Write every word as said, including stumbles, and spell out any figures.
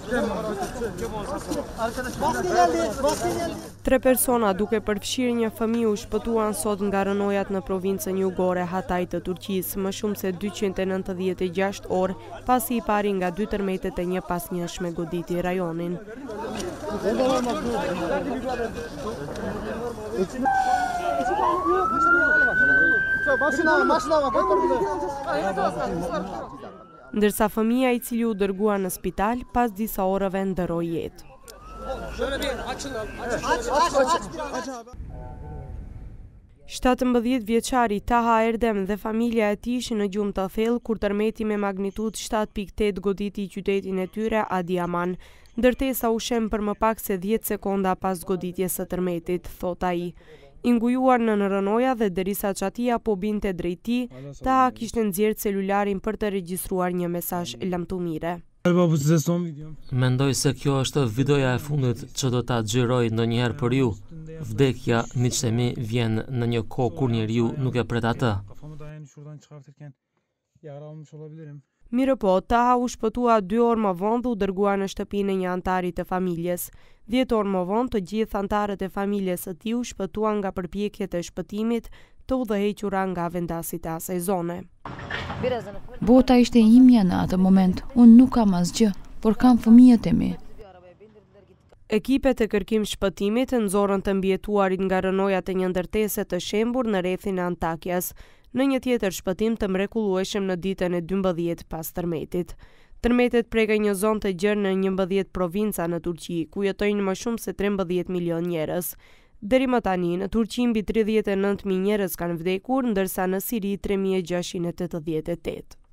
Tre persona duke përfshirë një fëmijë u shpëtuan sot nga rënojat në provincën jugore Hatay të Turqisë, më shumë se dyqind e nëntëdhjetë e gjashtë orë pasi i pari nga dy tërmetet e një pasnjëshme goditi rajonin. Ndërsa fëmia i cili u dërgua në spital pas disa orëve ndëroi jetë. shtatëmbëdhjetë vjeçari Taha Erdem dhe familja e tij ishin në gjumë të thellë kur tërmeti me magnitudë shtatë pikë tetë goditi qytetin e tyre Adiaman. Ndërtesa u shem për më pak se dhjetë sekonda pas goditjes së tërmetit, thot ai. I ngujuar në rënoja dhe derisa çatia po binte drejt tij, Taha kishte nxjerrë celularin për të regjistruar një mesazh lamtumire. Mendoj se kjo është videoja e fundit që do ta xhiroj ndonjëherë për ju. Vdekja, miqtë e mi, vjen në një kohë kur njeriu nuk e pret atë. Mirë po, Taha u shpëtua dy orë më vonë dhe u dërgua në shtëpinë e një antari të familjes. Dhjetë orë më vonë, të gjithë antarët e familjes së tij u shpëtuan nga përpjekjet e shpëtimit të udhëhequra nga vendasit e asaj zone. Bota ishte imja në atë moment. Unë nuk kam asgjë, por kam fëmijët e mi. Ekipet e kërkim shpëtimit nxorën të mbijetuarit nga rënojat e një ndërtese të shembur në rrethin e Antakjas, në një tjetër shpëtim të mrekullueshëm në ditën e dymbëdhjetë pas tërmetit. Tërmetet prekën një zonë të gjerë në njëmbëdhjetë provinca në Turqi, ku jetojnë më shumë se trembëdhjetë milion njerëz. Deri më tani, në Turqi mbi tridhjetë e nëntë mijë njerëz kanë vdekur, ndërsa në Siri tre mijë e gjashtëqind e tetëdhjetë e tetë.